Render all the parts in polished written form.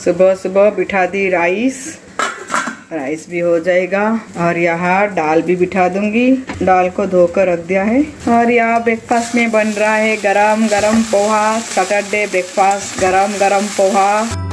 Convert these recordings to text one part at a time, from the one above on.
सुबह सुबह बिठा दी राइस भी हो जाएगा। और यहाँ दाल भी बिठा दूंगी। दाल को धोकर रख दिया है। और यहाँ ब्रेकफास्ट में बन रहा है गरम गरम पोहा। सैटरडे ब्रेकफास्ट गरम गरम पोहा।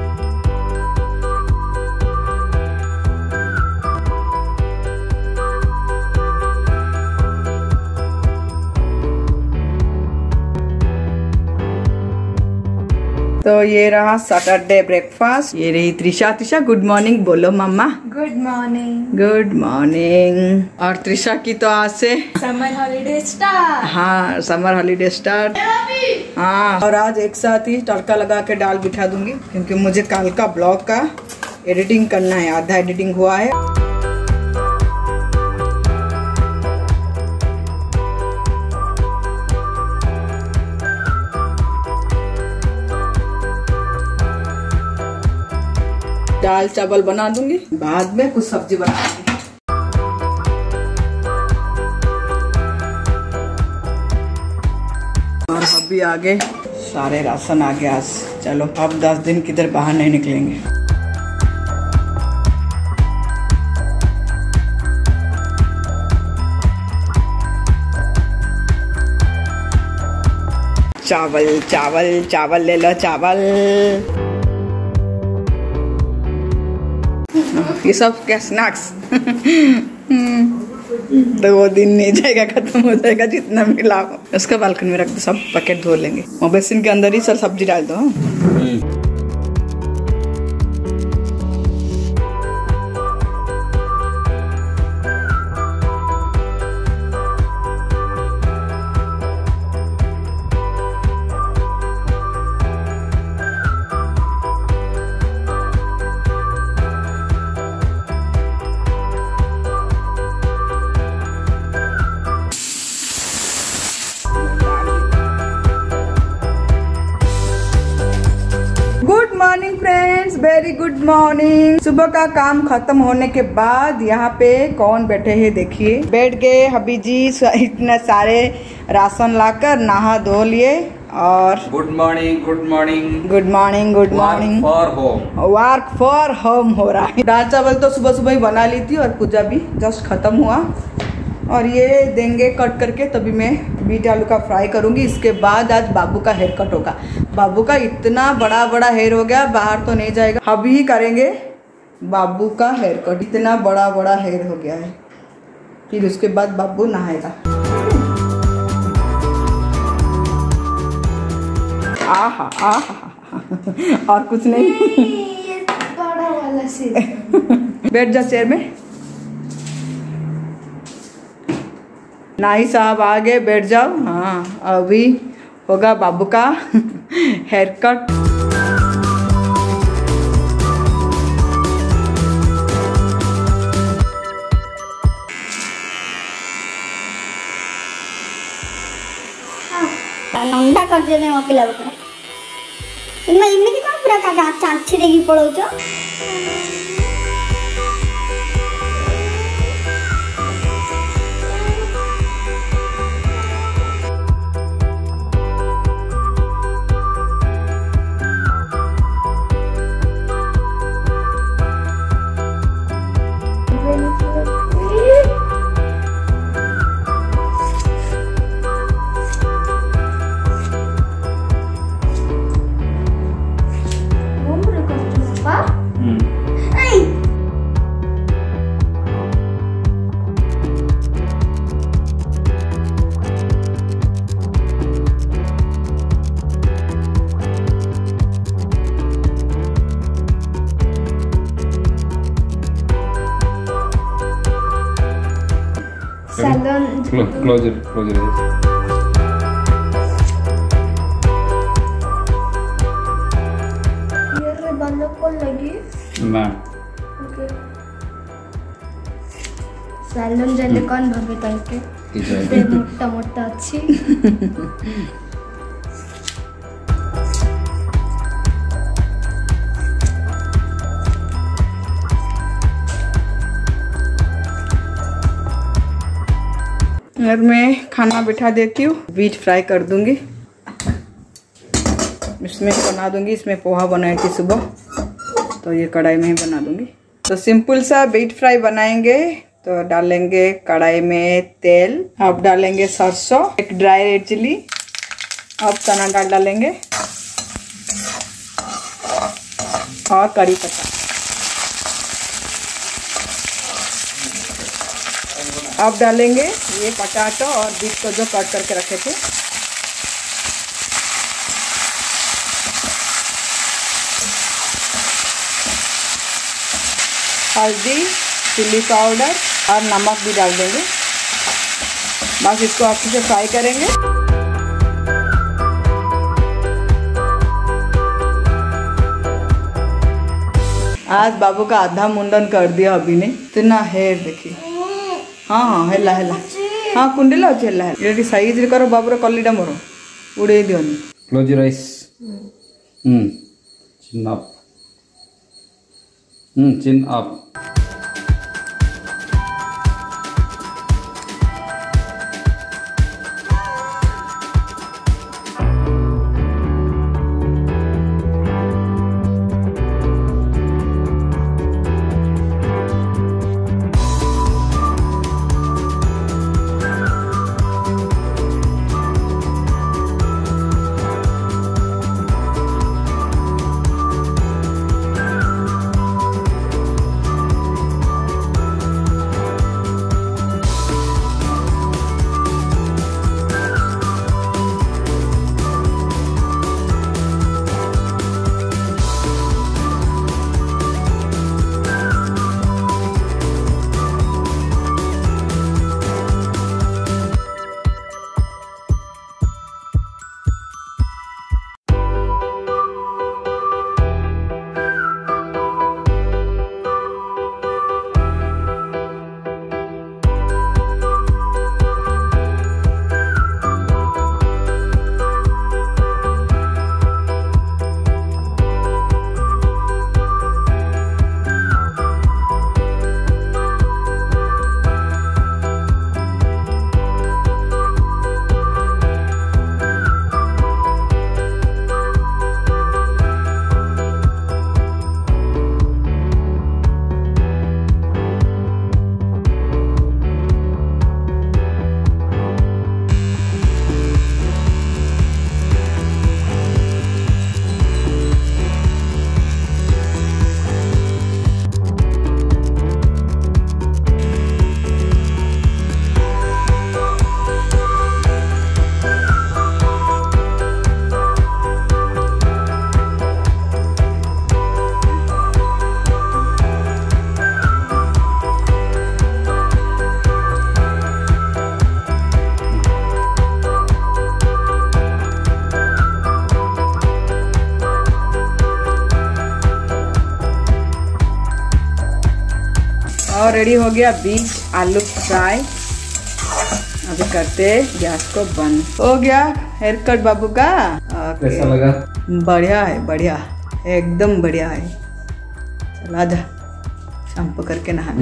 तो ये रहा सैटरडे ब्रेकफास्ट। ये रही त्रिशा। त्रिशा गुड मॉर्निंग बोलो मम्मा। Good morning. Good morning. और त्रिशा की तो आज से समर हॉलीडे स्टार्ट। हाँ समर हॉलीडे स्टार्ट। हाँ और आज एक साथ ही तड़का लगा के दाल बिठा दूंगी क्योंकि मुझे कल का ब्लॉग का एडिटिंग करना है। आधा एडिटिंग हुआ है। दाल चावल बना दूंगी, बाद में कुछ सब्जी बना दूंगी। और अभी आगे सारे राशन आ गया आज। चलो अब 10 दिन किधर बाहर नहीं निकलेंगे। चावल चावल चावल ले लो चावल। ये सब क्या स्नैक्स 2 दिन नहीं जाएगा, खत्म हो जाएगा जितना मिला हो। उसका बालकनी में रख दो, सब पैकेट धो लेंगे। वो बेसिन के अंदर ही सब सब्जी डाल दो। Good morning friends, very good morning. सुबह का काम खत्म होने के बाद यहाँ पे कौन बैठे हैं देखिए। बैठ गए हबी जी इतने सारे राशन लाकर, नहा धो लिए। और good morning good morning good morning good morning. Work for home हो रहा है। दाल चावल तो सुबह सुबह ही बना ली थी और पूजा भी जस्ट खत्म हुआ। और ये देंगे कट करके, तभी मैं बीट आलू का फ्राई करूंगी। इसके बाद आज बाबू का हेयर कट होगा। बाबू का इतना बड़ा बड़ा हेयर हो गया, बाहर तो नहीं जाएगा। अभी ही करेंगे बाबू का हेयर कट। इतना बड़ा बड़ा हेयर हो गया है। फिर उसके बाद बाबू नहाएगा। आहा आहा और कुछ नहीं। बड़ा वाला से बैठ जा चेयर में। नाई साहब आगे बैठ जाओ। हाँ अभी होगा बाबू का हेयर कट। नंदा कर देने वकील लोग इनमें इनमें कौन पूरा का चांची देगी पड़ो जो Closer. ये रे बंद को लगी ना ओके सैलून जाले कौन भाभी करके से मोटा मोटा अच्छी और मैं खाना बिठा देती हूँ। बीट फ्राई कर दूंगी, इसमें बना दूंगी। इसमें पोहा बनाई थी सुबह। तो ये कढ़ाई में ही बना दूंगी। तो सिंपल सा बीट फ्राई बनाएंगे। तो डालेंगे कढ़ाई में तेल, अब डालेंगे सरसों, एक ड्राई रेड चिली, अब चना दाल डालेंगे और कड़ी पत्ता। अब डालेंगे ये पटाटो और बीट को जो कट करके रखे थे। हल्दी, चिल्ली पाउडर और नमक भी डाल देंगे। बस इसको अच्छे से फ्राई करेंगे। आज बाबू का आधा मुंडन कर दिया अभी ने, इतना हेयर देखिए। हाँ हाँ हेला हेला, हाँ कुंडेला अच्छे हेला हेला। ये साइज करो बाबूर कलीटा मोर उड़े दियोनी। Close your eyes. Chin up. Chin up. और रेडी हो गया बीज आलू फ्राई। अभी करते गैस को बंद। हो गया हेयर कट बाबू का। कैसा लगा? बढ़िया है, बढ़िया एकदम बढ़िया है। चला जा शैम्पू करके नहाने।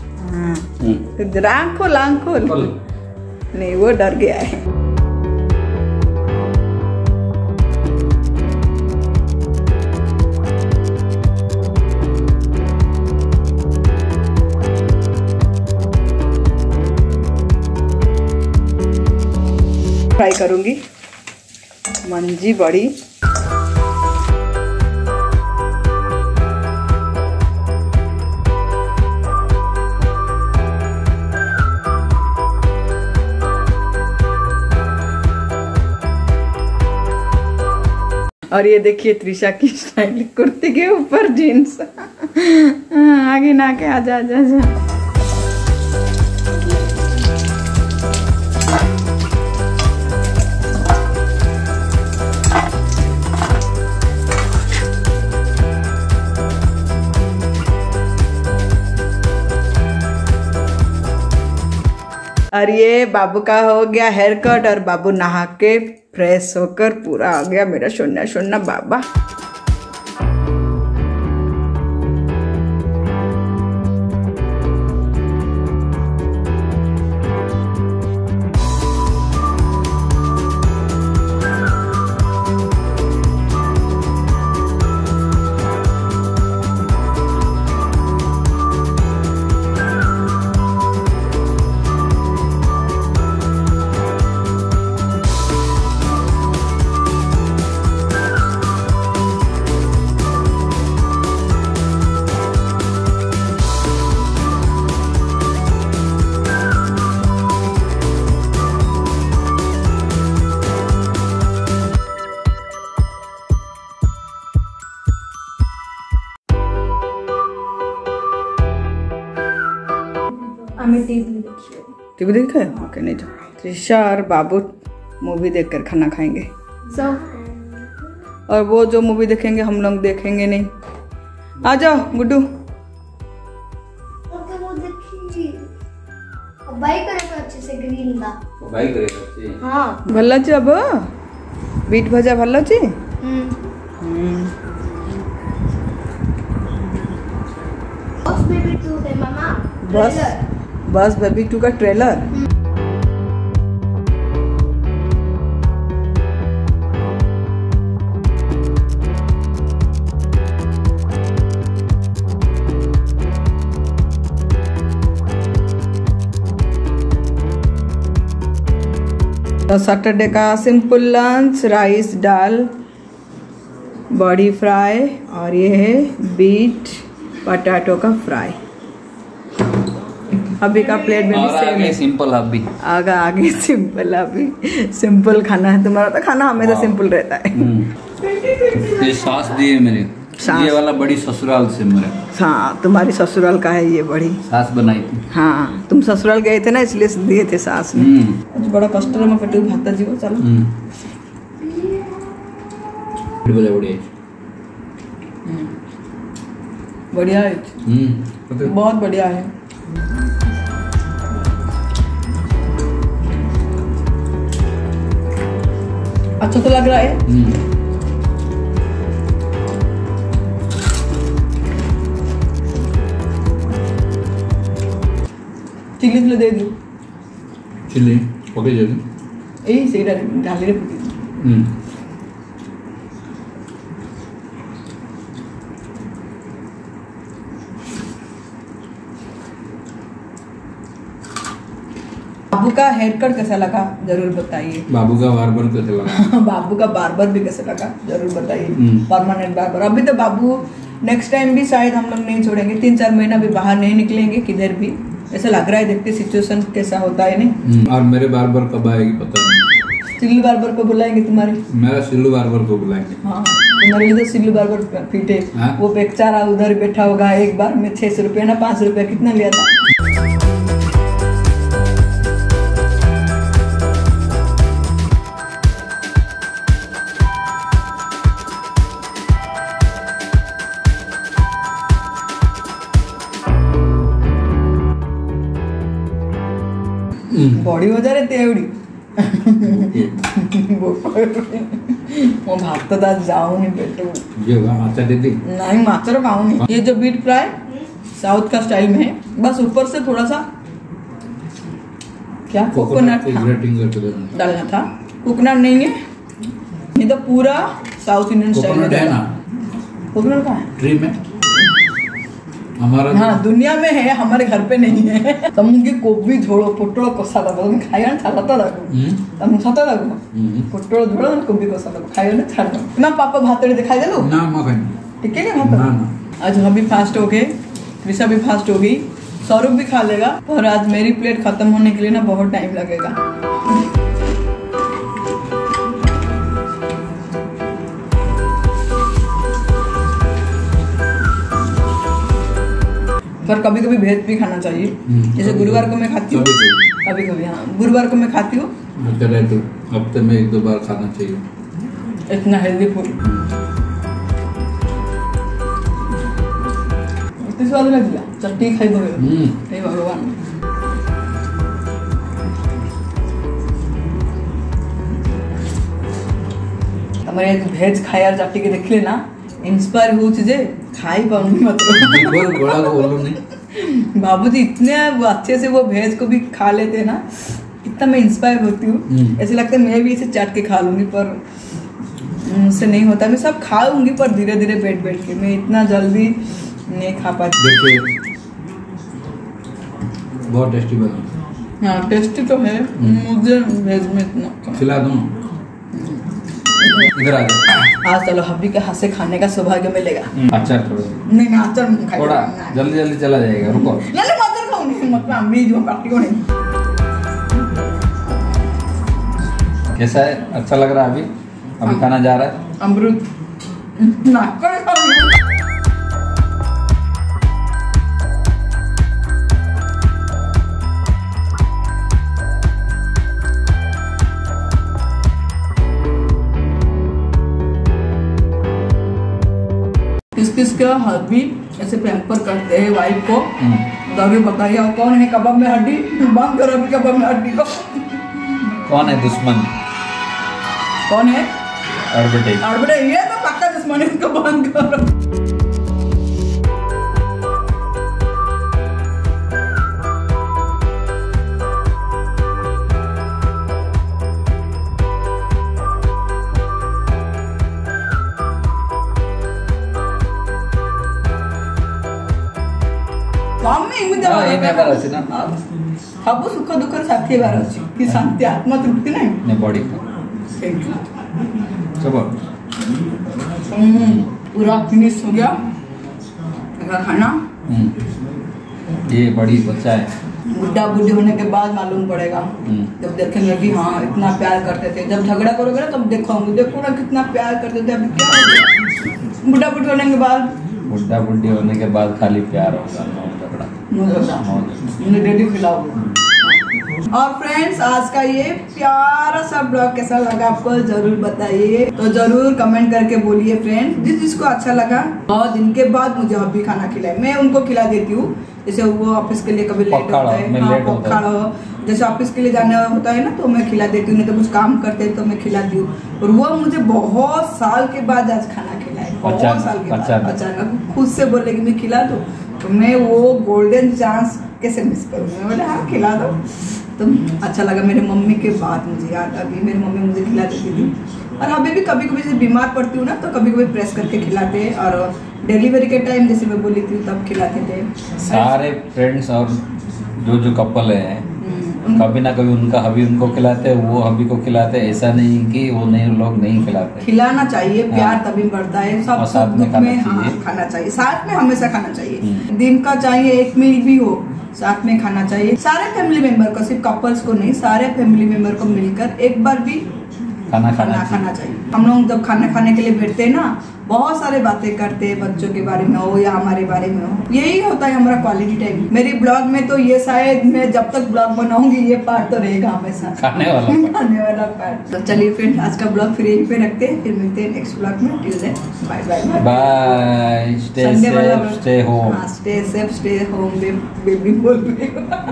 हाँ आँख खोल, आँख खोल। नहीं वो डर गया है। फ्राई करूंगी मंजी बड़ी। और ये देखिए त्रिशा की स्टाइल, कुर्ती के ऊपर जीन्स। आगे ना के आजा आजा आजा। और ये बाबू का हो गया हेयर कट और बाबू नहा के फ्रेश होकर पूरा आ गया मेरा सोना सोना बाबा। टीवी देखे? ओके, नहीं जाओ। त्रिशा और बाबू मूवी देखकर खाना खाएंगे। और वो जो मूवी देखेंगे हम लोग देखेंगे नहीं। आ जाओ गुड्डू। अच्छे से ग्रीन दा हाँ भल अच्छे। अब बीट भजा भल अच्छे। बस बेबी 2 का ट्रेलर। तो सैटरडे का सिंपल लंच, राइस दाल बॉडी फ्राई और ये है बीट पटाटो का फ्राई। अभी का प्लेट में भी सेम है। सिंपल अभी आगे सिंपल। अभी सिंपल खाना है तुम्हारा, तो खाना हमेशा सिंपल रहता है। ये सास दिए मेरे, ये वाला बड़ी ससुराल से मेरे। हाँ तुम्हारी ससुराल का है ये बड़ी, सास बनाई थी। हाँ तुम ससुराल गए थे ना, इसलिए दिए थे सास ने। बड़ा कष्ट में पेट भात जीव। चलो बढ़िया है, बहुत बढ़िया है। अच्छा तो लग रहा है। चिल्ली तो दे दो। चिल्ली ओके जल्दी यही सही डाली रे पुटी। बाबू का हेयर कट कैसा लगा जरूर बताइए। बाबू का बार्बर कैसा लगा? बाबू का बार्बर भी कैसा लगा जरूर बताइए। Permanent barber. अभी तो बाबू नेक्स्ट टाइम भी शायद हम लोग नहीं छोड़ेंगे, 3-4 महीना भी बाहर नहीं निकलेंगे किधर भी, ऐसा लग रहा है। देखते सिचुएशन कैसा होता है नहीं। और मेरे बार्बर कब आएगी पता नहीं। सिल्लू बार्बर को बुलाएंगे तुम्हारे? मेरा सिल्लू बार्बर को बुलाएंगे। हाँ तुम्हारे लिए तो सिल्लू बार्बर पीटे। वो बेचारा उधर बैठा होगा, एक बार में 600 रुपया ना 500 रुपया कितना लिया था। बॉडी हो जा रही तेवड़ी। वो भात तो दाल जाऊंगी बेटू। ये माचा दे दी? नहीं माचा खाऊंगी। ये जो बीट फ्राई साउथ का स्टाइल में है, बस ऊपर से थोड़ा सा क्या कोकोनट डालना था। कोकोनट नहीं है, ये तो पूरा साउथ इंडियन स्टाइल में है ना। कोकोनट कहाँ है? ट्री में हमारा। हाँ दुनिया में है, हमारे घर पे नहीं है। तमुंगी कोबी झोड़ो पोटलो कोसा लगो खाइयो ना छाता लगो। तमु छाता लगो पोटलो झोड़ो कोबी कोसा लगो खाइयो ना छाता ना। पापा भातड़ी दिखाई देलो ना मगन ठीक है ना भात। आज हम भी फास्ट हो गए, त्रिशा भी फास्ट हो गई, सौरभ भी खा लेगा। और आज मेरी प्लेट खत्म होने के लिए ना बहुत टाइम लगेगा। पर कभी कभी भेज भी खाना चाहिए। जैसे गुरुवार को मैं खाती हूँ, कभी कभी। हाँ गुरुवार को मैं खाती हूँ, हफ्ते में 1-2 बार खाना चाहिए। इतना हेल्दी फूड। इतनी स्वाद लग गया, चटनी खाई दो। हे भगवान। हमारे भेज खाया चट्टी के देख लेना, इंस्पायर हो जे खाई पाऊंगी मतलब। बाबूजी इतने अच्छे से वो भेज को भी खा लेते हैं ना, इतना मैं इंस्पायर होती हूँ। ऐसे लगता है मैं भी इसे चाट के खा लूंगी, पर मुझसे नहीं होता। मैं सब खाऊंगी पर धीरे धीरे बैठ के, मैं इतना जल्दी नहीं खा पाती। बहुत टेस्टी बना। हाँ टेस्टी तो है, मुझे भेज में इतना खिला दूँ। इधर आ जाओ। आज चलो हब्बी के हाथ से खाने का सौभाग्य मिलेगा। अचार थोड़ा नहीं मैं अचार थोड़ा जल्दी चला जाएगा। रुको नहीं अचार खाऊंगी मतलब अम्मी जो काटी को नहीं। कैसा है? अच्छा लग रहा है? अभी खाना जा रहा है अमृत नाक जिसका हस्बी ऐसे पैम्पर करते हैं वाइफ को, जरूर बताइए। और कौन है कबाब में हड्डी? बंद करो अभी कबाब में हड्डी को। कौन है दुश्मन? कौन है? अड़बड़े। ये तो पक्का दुश्मन है, उसको बंद करो। ସବୁ ସୁଖ ଦୁଃଖର ସାଥୀ ହେବାର ଅଛି କି ଶାନ୍ତି ଆତ୍ମା ତୃପ୍ତି ନାହିଁ ବଡି पूरा फिनिश हो गया खाना। ये बड़ी बच्चा है, बुढ़ा बुढ़ी होने के बाद मालूम पड़ेगा, जब देखेंगे कि हाँ इतना प्यार करते थे। जब झगड़ा करोगे ना तब देखोगे, देखो ना कितना प्यार करते थे, अभी क्या हो गया? बुढ़ा बुढ़ी होने के बाद, बुढ़ा बुढ़ी होने के बाद खाली प्यार होगा, डेली खिलाओ। और फ्रेंड्स आज का ये प्यारा सा ब्लॉग कैसा लगा आपको जरूर बताइए, तो जरूर कमेंट करके बोलिए फ्रेंड्स। जिसको अच्छा लगा, बहुत दिन के बाद मुझे हब्बी खाना खिलाए, मैं उनको खिला देती हूँ। जैसे वो ऑफिस के लिए कभी लेट होता है, हाँ जैसे ऑफिस के लिए जाना होता है ना तो मैं खिला देती हूँ, नहीं तो कुछ काम करते हैं तो मैं खिलाती हूँ। और वो मुझे बहुत साल के बाद आज खाना खिलाए, बहुत साल के बाद अचानक खुद से बोले कि मैं खिला दूँ, तो मैं वो गोल्डन चांस कैसे मिस करूँगी। मैं बोले हाँ खिला दो, तो अच्छा लगा। मेरे मम्मी के बाद मुझे याद आ गई, मेरी मम्मी मुझे खिला देती थी। और अभी भी कभी कभी जैसे बीमार पड़ती हूँ ना तो कभी कभी प्रेस करके खिलाते हैं, और डिलीवरी के टाइम जैसे मैं बोली थी तब खिलाते थे। सारे फ्रेंड्स और जो कपल है कभी ना कभी उनका हबी उनको खिलाते हैं, वो हबी को खिलाते हैं। ऐसा नहीं कि वो नहीं लोग नहीं खिलाते, खिलाना चाहिए, प्यार तभी बढ़ता है। सब साथ में खाना चाहिए, साथ में हमेशा खाना चाहिए। दिन का चाहे एक मील भी हो साथ में खाना चाहिए। सारे फैमिली मेंबर को, सिर्फ कपल्स को नहीं, सारे फैमिली मेंबर को मिलकर एक बार भी खाना चाहिए। हम लोग जब खाना खाने के लिए बैठते हैं ना, बहुत सारे बातें करते हैं, बच्चों के बारे में हो या हमारे बारे में हो। यही होता है हमारा क्वालिटी टाइम। मेरी ब्लॉग में तो ये शायद मैं जब तक ब्लॉग बनाऊंगी ये पार्ट तो रहेगा हमेशा, खाने वाला पार्ट। तो चलिए फ्रेंड आज का ब्लॉग फिर यहीं पे रखते हैं, फिर मिलते हैं नेक्स्ट ब्लॉग में। Till then bye bye bye. Stay safe stay home, stay safe stay home. Baby बोल रही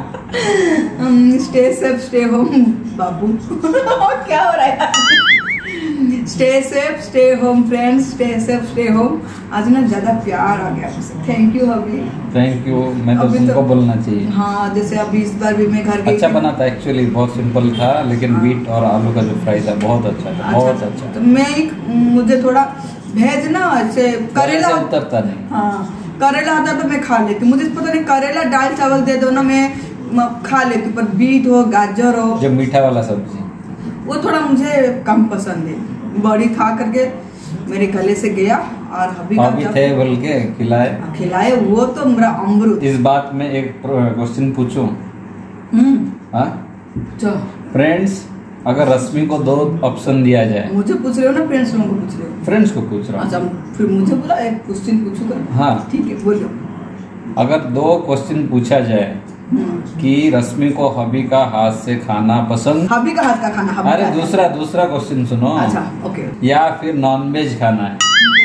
स्टे सेफ स्टे होम बाबू। क्या हो रहा है? Stay safe stay home friends, stay safe stay home. आज ना ज्यादा प्यार आ गया मुझसे, थैंक यू अभी। थैंक यू, मैं तो तुमको बोलना चाहिए। हाँ जैसे अभी इस बार भी मैं घर गई, अच्छा बना था एक्चुअली, बहुत सिंपल था, लेकिन बीट और आलू का जो फ्राई था बहुत अच्छा था, बहुत अच्छा। तो मुझे थोड़ा भेज ना ऐसे करेला उतरता नहीं, हाँ करेला आता तो मैं खा लेती। मुझे पता नहीं करेला दाल चावल दे दो ना मैं खा लेती हूँ, पर बीट हो गाजर हो, जो मीठा वाला सब्जी वो थोड़ा मुझे कम पसंद है। बड़ी खा करके मेरे गले से गया, और अभी थे बोल के खिलाए वो तो मेरा अमृत। इस बात में एक क्वेश्चन पूछूं? फ्रेंड्स अगर रश्मि को 2 ऑप्शन दिया जाए, मुझे पूछ रहे हो ना फ्रेंड्स लोगों को पूछ रहे हो? फ्रेंड्स को पूछ रहा हूँ। अच्छा फिर मुझे बोला एक क्वेश्चन पूछूंगा। हाँ ठीक है बोलो। अगर 2 क्वेश्चन पूछा जाए कि रश्मि को हबी का हाथ से खाना पसंद, हबी का हाथ का खाना, अरे दूसरा क्वेश्चन सुनो। अच्छा ओके। या फिर नॉनवेज खाना है?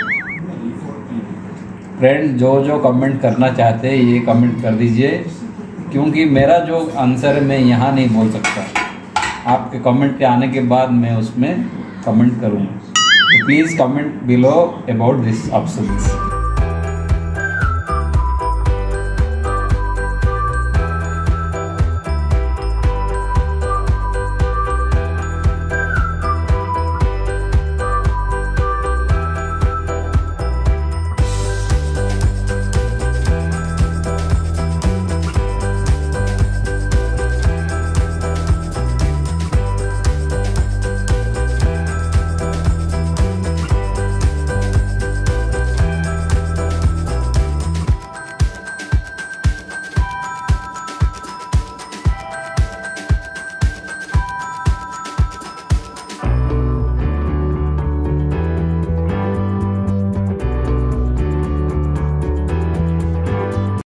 फ्रेंड जो कमेंट करना चाहते हैं ये कमेंट कर दीजिए, क्योंकि मेरा जो आंसर है मैं यहाँ नहीं बोल सकता। आपके कमेंट के आने के बाद मैं उसमें कमेंट करूँगा, तो please comment below about this options.